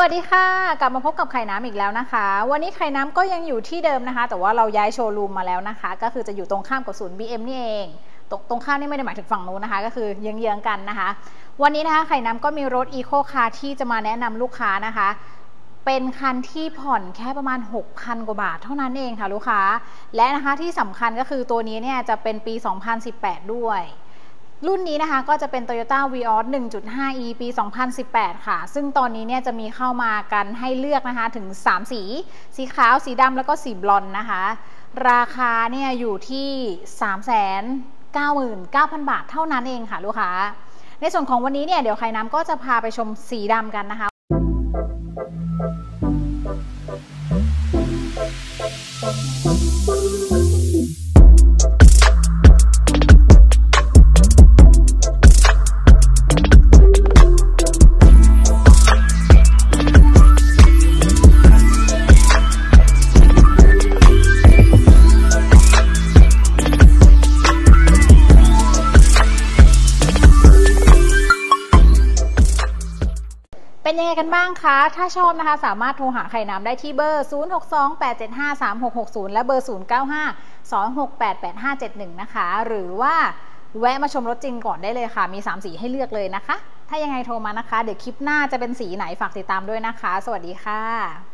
วัสดีค่ะกลับมาพบกับไข่น้ำอีกแล้วนะคะวันนี้ไข่น้ำก็ยังอยู่ที่เดิมนะคะแต่ว่าเราย้ายโชว์รูมมาแล้วนะคะก็คือจะอยู่ตรงข้ามกับศูนย์ BM นี่เองตรงข้ามนี่ไม่ได้หมายถึงฝั่งนู้นนะคะก็คือเยื้องๆกันนะคะวันนี้นะคะไข่น้ำก็มีรถ Eco Car ที่จะมาแนะนำลูกค้านะคะเป็นคันที่ผ่อนแค่ประมาณ 6,000 กว่าบาทเท่านั้นเองค่ะลูกค้าและนะคะที่สำคัญก็คือตัวนี้เนี่ยจะเป็นปี 2018 ด้วยรุ่นนี้นะคะก็จะเป็น Toyota Vios 1.5e ปี 2018 ค่ะซึ่งตอนนี้เนี่ยจะมีเข้ามากันให้เลือกนะคะถึง3สีขาวสีดำแล้วก็สีบลอนด์นะคะราคาเนี่ยอยู่ที่ 399,000 บาทเท่านั้นเองค่ะลูกค้าในส่วนของวันนี้เนี่ยเดี๋ยวไข่น้ำก็จะพาไปชมสีดำกันนะคะเป็นยังไงกันบ้างคะถ้าชอบนะคะสามารถโทรหาไข่น้ำได้ที่เบอร์ 0628753660 และเบอร์ 0952688571 นะคะหรือว่าแวะมาชมรถจริงก่อนได้เลยค่ะมี3สีให้เลือกเลยนะคะถ้ายังไงโทรมานะคะเดี๋ยวคลิปหน้าจะเป็นสีไหนฝากติดตามด้วยนะคะสวัสดีค่ะ